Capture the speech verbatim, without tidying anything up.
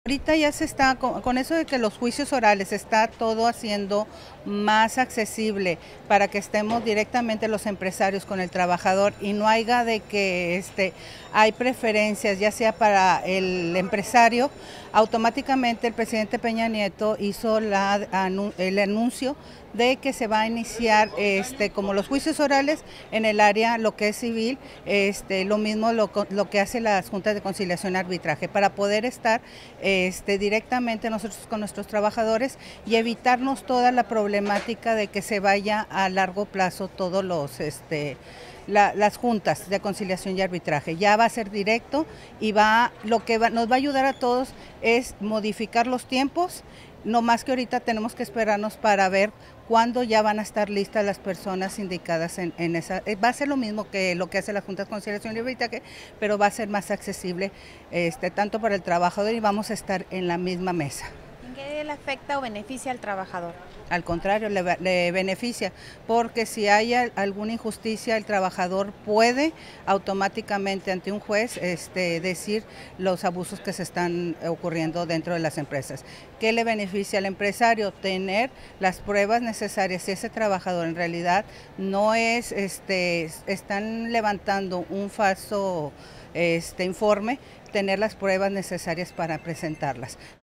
Ahorita ya se está, con, con eso de que los juicios orales está todo haciendo más accesible para que estemos directamente los empresarios con el trabajador y no haya de que este, hay preferencias, ya sea para el empresario. Automáticamente el presidente Peña Nieto hizo la, el anuncio de que se va a iniciar este, como los juicios orales en el área, lo que es civil, este, lo mismo lo, lo que hace las juntas de conciliación y arbitraje, para poder estar este, directamente nosotros con nuestros trabajadores y evitarnos toda la problemática de que se vaya a largo plazo todos los... Este, La, las juntas de conciliación y arbitraje. Ya va a ser directo y va, lo que va, nos va a ayudar a todos es modificar los tiempos, no más que ahorita tenemos que esperarnos para ver cuándo ya van a estar listas las personas indicadas en, en esa. Va a ser lo mismo que lo que hace la Junta de Conciliación y Arbitraje, pero va a ser más accesible este, tanto para el trabajador y vamos a estar en la misma mesa. ¿En qué le afecta o beneficia al trabajador? Al contrario, le, le beneficia, porque si hay alguna injusticia, el trabajador puede automáticamente ante un juez este, decir los abusos que se están ocurriendo dentro de las empresas. ¿Qué le beneficia al empresario? Tener las pruebas necesarias. Si ese trabajador en realidad no es, este, están levantando un falso este, informe, tener las pruebas necesarias para presentarlas.